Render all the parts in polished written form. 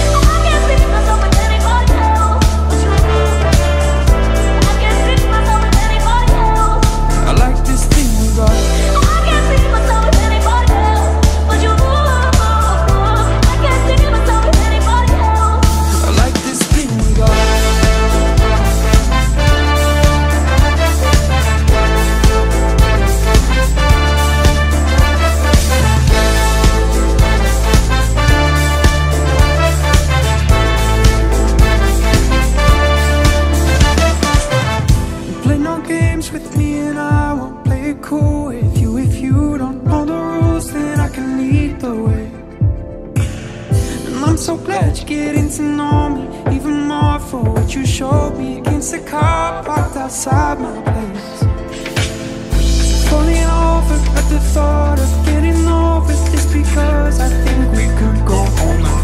With me and I won't play it cool with you. If you don't know the rules, then I can lead the way. And I'm so glad you're getting to know me even more for what you showed me against the car parked outside my place. Falling over at the thought of getting over this, because I think we could go home now.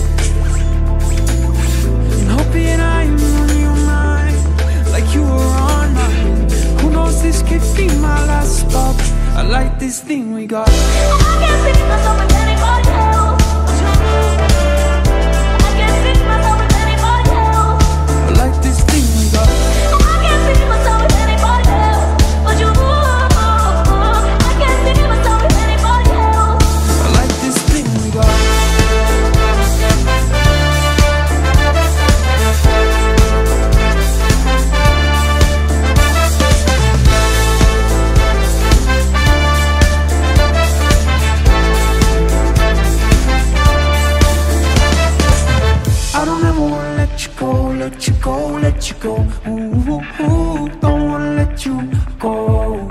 And hoping I'm on your mind like you were on mine. Who knows, this could be my last stop. I like this thing we got. I can't see myself with anybody else but you. I can't see myself with anybody else. I like this thing we got. I can't see myself with anybody else but you. I can't see myself with anybody else. I like this thing we got. Let you go, let you go. Ooh, ooh, ooh, don't wanna let you go.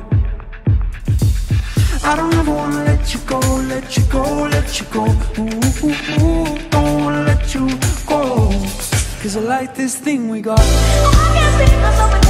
I don't ever wanna let you go, let you go, let you go. Ooh, ooh, ooh, don't wanna let you go. 'Cause I like this thing we got. I can't see myself.